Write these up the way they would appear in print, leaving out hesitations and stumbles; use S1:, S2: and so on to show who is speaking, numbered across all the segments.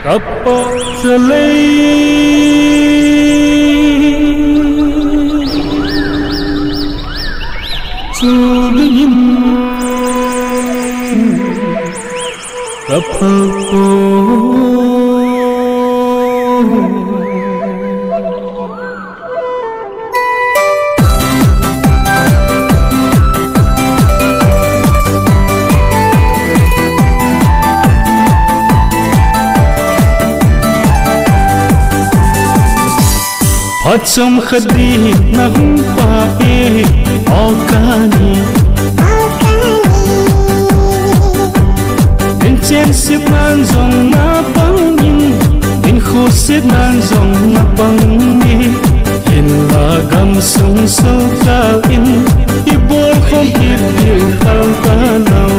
S1: Kappa Salay Sulim Kappa Hacham khadi nahum pae okani Din chen sip nan zong na pangin Din khu sip nan zong na pangin Hin la gam sung so ka in Ibor khom hip yu khal ka nau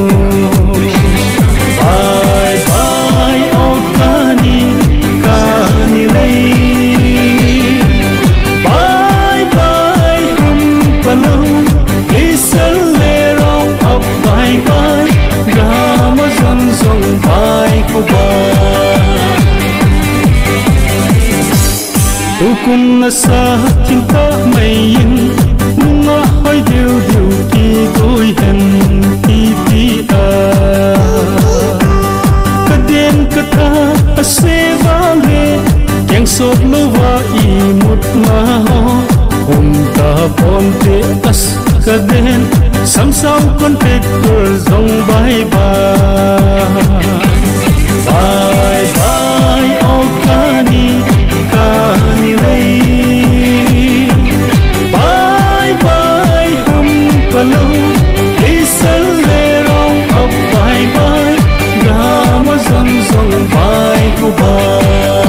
S1: Bye bye okani kani lay Kun nasa cinta mayin Nunga hoy diu diu ki goi hen ti ti a Kadien kata ase vale Keng sot luwa I mut ma ho Ta ponte as kadien Sam sao kon pek kur zong bye bye Bye bye okani kani lay Bye bye hum palo Isal le rong up bye bye Gama zong zong bye ko bye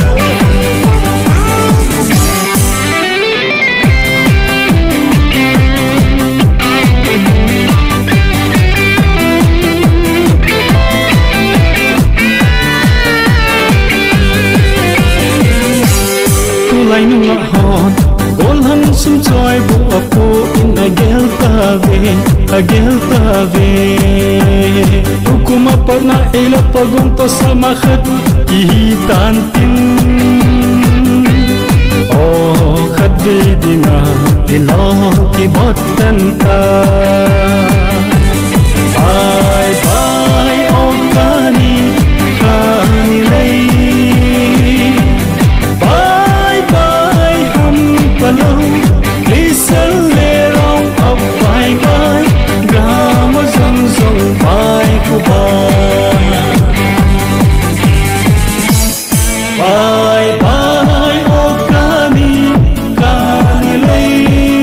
S1: Lai nung hon gol han sum choi bu apu in agel ta ve hukuma parna ela pagum to samakhat ki tan tin o khadde dina dilo ki botan ta bye bye okani kani lay Listen le rong up bye bye Gama zong zong bye ko bye Bye bye okani kani lay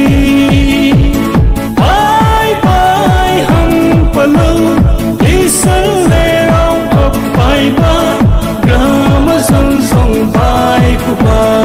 S1: Bye bye hum palo Listen le rong up bye bye Gama zong zong bye ko bye